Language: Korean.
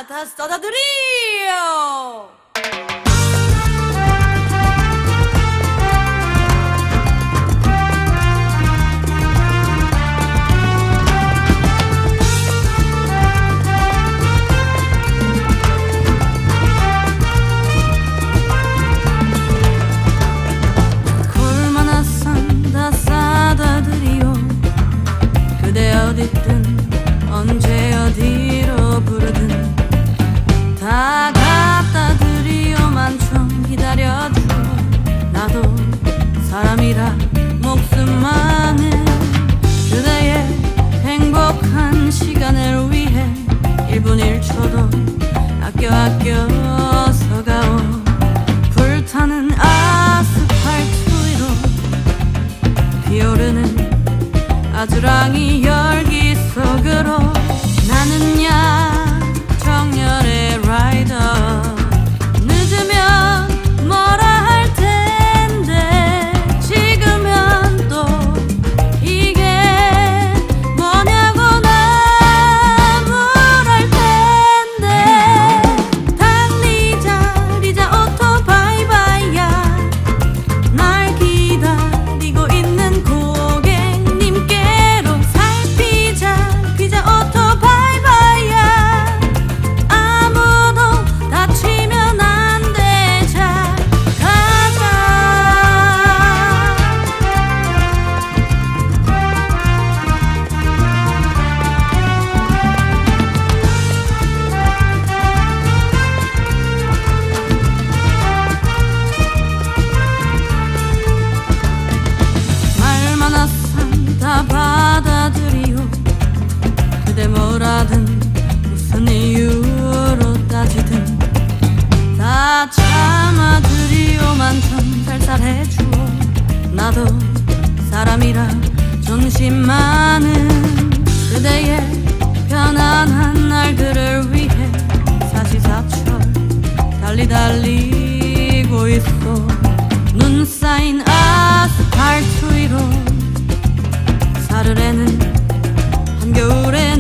다 쏟아드려. 어디든 언제 어디로 부르든 다 갖다 드리오만 좀 기다려줘. 나도 사람이라 목숨만은 그대의 행복한 시간을 위해 1분 1초도 아껴서 가오. 불타는 아스팔트 위로 피오르는 아주랑이 열기 속으로 나는야 정열의 라이더. 늦으면 뭐라 할 텐데 지금은 또 이게 뭐냐고 나 물을 텐데. 달리자 리자 오토바이바이야. 날 기다리고 있는 고객님께 다 받아들이오. 그대 뭐라든 무슨 이유로 따지든 다 참아드리오만 좀 살살해주오. 나도 사람이라 존심 많은 그대의 편안한 날들을 위해 사시사철 달리고 있어. 눈 쌓인 아스팔트 위로 사르르는 한겨울의